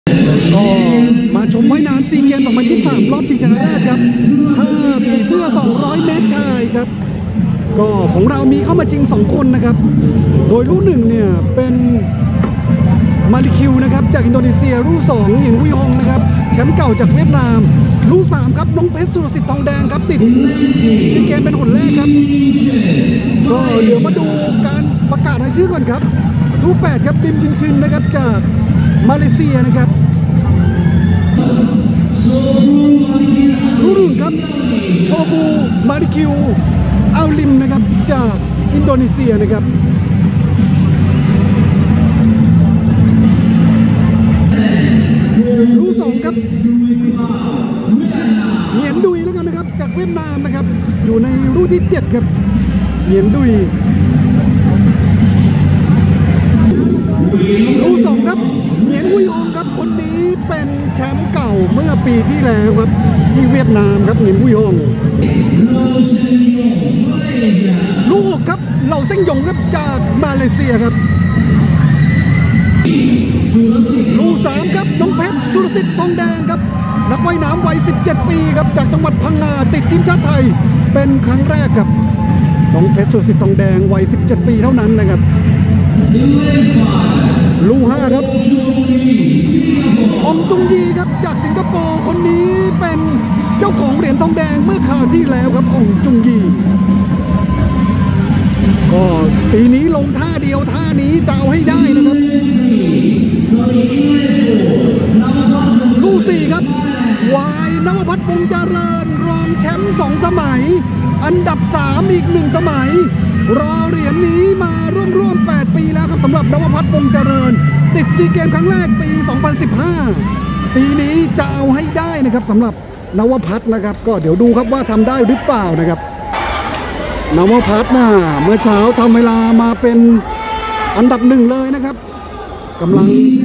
ก็มาชมว่ายน้ำซีเกม2023รอบชิงชนะเลิศครับถ้าผีเสื้อ200 เมตรชายครับก็ของเรามีเข้ามาชิง2คนนะครับโดยลู่1เนี่ยเป็นมาริคิวนะครับจากอินโดนีเซียลู่2เหยียนวุยฮงนะครับแชมป์เก่าจากเวียดนามลู่3ครับน้องเพชรสุรสิทธิ์ทองแดงครับติดซีเกมเป็นคนแรกครับก็เดี๋ยวมาดูการประกาศรายชื่อก่อนครับลู่8ครับบิมจินชินนะครับจากมาเลเซียนะครับลู่1ครับโชบูมาริคิวอัลลิมนะครับจากอินโดนีเซียนะครับลู่2ครับเหงียนดุยแล้วกันนะครับจากเวียดนามนะครับอยู่ในลู่ที่7ครับเหงียนดุยลู่2ครับเหงียนวุยฮงครับคนนี้เป็นแชมป์เก่าเมื่อปีที่แล้วครับที่เวียดนามครับเหงียนวุยฮงลู่6ครับเหล่าเส้งหยงครับจากมาเลเซียครับลู่3ครับน้องเพชรสุรสิทธิ์ทองแดงครับนักว่ายน้ำวัย17 ปีครับจากจังหวัดพังงาติดทีมชาติไทยเป็นครั้งแรกครับน้องเพชรสุรสิทธิ์ทองแดงวัย17 ปีเท่านั้นนะครับลู่5ครับอองจุงยีครับจากสิงคโปร์คนนี้เป็นเจ้าของเหรียญทองแดงเมื่อคราวที่แล้วครับอองจุงยีก็ปีนี้ลงท่าเดียวท่านี้จะเอาให้ได้นะครับลู่4ครับวายนวพัฒน์วงเจริญรองแชมป์2 สมัยอันดับ3อีก1 สมัยรอเหรียญนี้มาร่วม8 ปีแล้วครับสำหรับนวพัฒน์วงเจริญติดซีเกมครั้งแรกปี 2015 ปีนี้จะเอาให้ได้นะครับสำหรับนวพัฒน์นะครับก็เดี๋ยวดูครับว่าทำได้หรือเปล่านะครับนวพัฒน์เมื่อเช้าทำเวลามาเป็นอันดับ1เลยนะครับกำลัง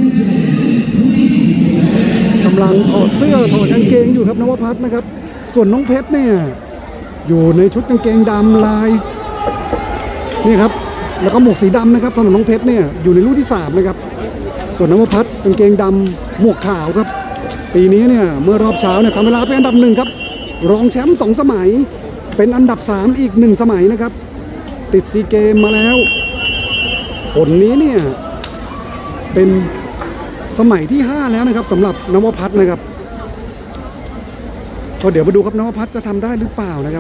ถอดเสื้อถอดกางเกงอยู่ครับนวพัฒน์นะครับส่วนน้องเพชรเนี่ยอยู่ในชุดกางเกงดำลายนี่ครับแล้วก็หมวกสีดำนะครับสำหรับน้องเพชรเนี่ยอยู่ในลู่ที่3นะครับส่วนนวพัฒน์กางเกงดำหมวกขาวครับปีนี้เนี่ยเมื่อรอบเช้าเนี่ยทำเวลาเป็นอันดับ1ครับรองแชมป์2 สมัยเป็นอันดับ3อีก1 สมัยนะครับติดซีเกมมาแล้วผลนี้เนี่ยเป็นสมัยที่5แล้วนะครับสำหรับนวพัฒน์นะครับก็เดี๋ยวมาดูครับนวพัฒน์จะทำได้หรือเปล่านะครับ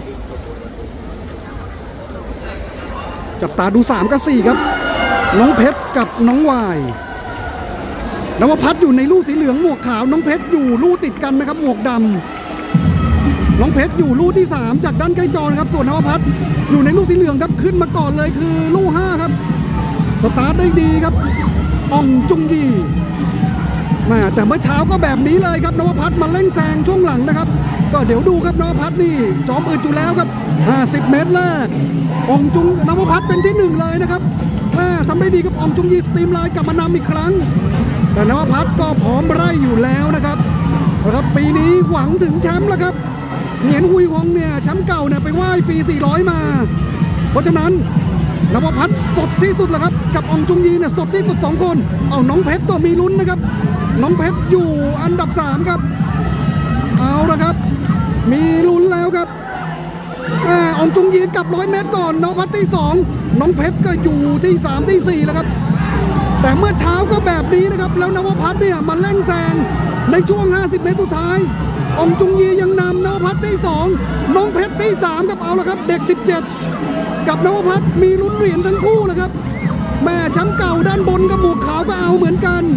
จับตาดู3 กับ 4ครับน้องเพชรกับน้องวายนวพัฒน์อยู่ในลู่สีเหลืองหมวกขาวน้องเพชรอยู่ลู่ติดกันนะครับหมวกดำน้องเพชรอยู่ลู่ที่3จากด้านใกล้จอนะครับส่วนนวพัฒน์อยู่ในลู่สีเหลืองครับขึ้นมาก่อนเลยคือลู่5ครับสตาร์ทได้ดีครับอองจุงยีแต่เมื่อเช้าก็แบบนี้เลยครับนวพัฒน์มาเร่งแซงช่วงหลังนะครับก็เดี๋ยวดูครับนวพัฒน์นี่จอมอึดอยู่แล้วครับ50 เมตรแรกอองจุงนวพัฒน์เป็นที่1เลยนะครับทำได้ดีกับอองจุงยีสตรีมไลน์กลับมานำอีกครั้งแต่นวพัฒน์ก็พร้อมไล่อยู่แล้วนะครับปีนี้หวังถึงแชมป์แล้วครับเหงียนหุยฮงเนี่ยแชมป์เก่าเนี่ยไปว่ายฟรี400มาเพราะฉะนั้นนวพัฒน์สดที่สุดแล้วครับกับอองจุงยีเนี่ยสดที่สุด2 คนเอาน้องเพชรก็มีลุ้นนะครับน้องเพชรอยู่อันดับ3ครับเอาละครับมีลุ้นแล้วครับอองจุงยีกับ100 เมตรก่อนนวพัฒน์ที่2น้องเพชรก็อยู่ที่3ที่4แล้วครับแต่เมื่อเช้าก็แบบนี้นะครับแล้วนวพัฒน์เนี่ยมาเร่งแซงในช่วง50 เมตรสุดท้ายอองจุงยียังนำนวพัฒน์ที่2น้องเพชรที่3ครับเอาละครับเด็ก17กับนวพัฒน์มีลุ้นเหรียญทั้งคู่เลยครับแม่แชมป์เก่าด้านบนกับหมวกขาวก็เอาเหมือนกัน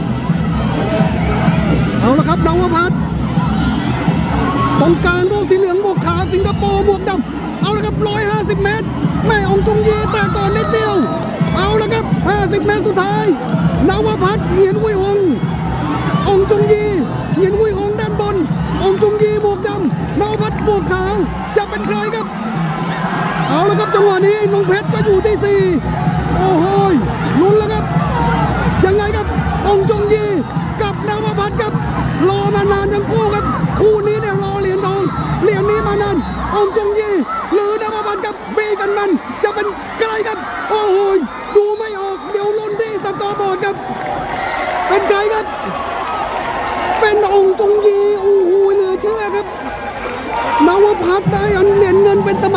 เอาละครับนวพัฒน์ตรงกลางลู่สีเหลืองหมวกขาวสิงคโปร์หมวกดำเอาละครับ150 เมตรแม่อองจุงยีแต่ก่อนนิดเดียวเอาละครับ50 เมตรสุดท้ายนวพัฒน์เหงียนวุยฮงอองจุงยีเหงียนวุยฮงด้านบนอองจุงยีหมวกดำนวพัฒน์หมวกขาวจะเป็นใครครับเอาละครับจังหวะนี้น้องเพชรก็อยู่ที่4โอ้โหลุ้นแล้วครับยังไงครับอองจุงยีกับนวพัฒน์ครับรอมานานทั้งคู่ครับคู่นี้เนี่ยรอเหรียญทองเหรียญนี้มานานอองจุงยีหรือนวพัฒน์ครับบีกันมันจะเป็นใครครับโอ้โหดูไม่ออกเดี๋ยวลุ้นที่สกอร์บอร์ดครับเป็นใครครับ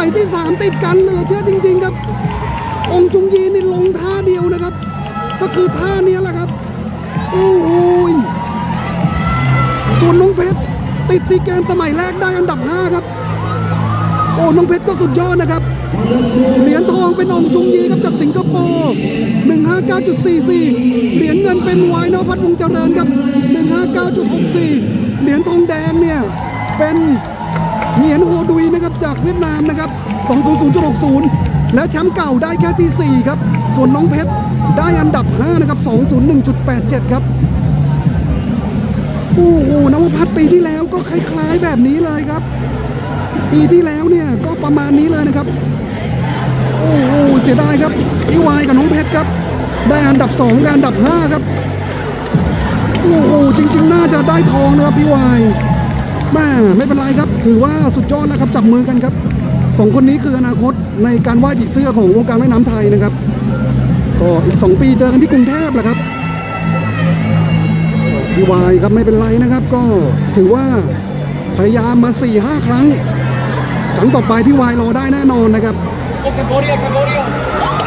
ยที่3ติดกันเหลือเชื่อจริงๆครับองจุงยีนี่ลงท่าเดียวนะครับก็คือท่านี้แหละครับโอ้โหส่วนน้องเพชรติดซีเกมสมัยแรกได้อันดับ5ครับโอ้น้องเพชรก็สุดยอดนะครับเหรียญทองเป็นองจุงยีครับจากสิงคโปร์ 159.44 เหรียญเงินเป็นวายนภัทรวงศ์เจริญครับ 159.64 เหรียญทองแดงเนี่ยเป็นเหงียนโฮดุยนะครับจากเวียดนามนะครับ 200.60 และแชมป์เก่าได้แค่ที่ 4 ครับส่วนน้องเพชรได้อันดับ5นะครับ 201.87 ครับโอ้โหนวพัฒน์ปีที่แล้วก็คล้ายๆแบบนี้เลยครับปีที่แล้วเนี่ยก็ประมาณนี้เลยนะครับโอ้โหเสียดายครับพี่วายกับน้องเพชรครับได้อันดับ2กับอันดับ5ครับโอ้โหจริงๆน่าจะได้ทองนะครับพี่วายไม่เป็นไรครับถือว่าสุดยอดแล้วครับจับมือกันครับ2คนนี้คืออนาคตในการว่ายผีเสื้อของวงการว่ายน้ำไทยนะครับก็อีก2 ปีเจอกันที่กรุงเทพแหละครับพี่วายครับไม่เป็นไรนะครับก็ถือว่าพยายามมา 4-5 ครั้งต่อไปพี่วายรอได้แน่นอนนะครับ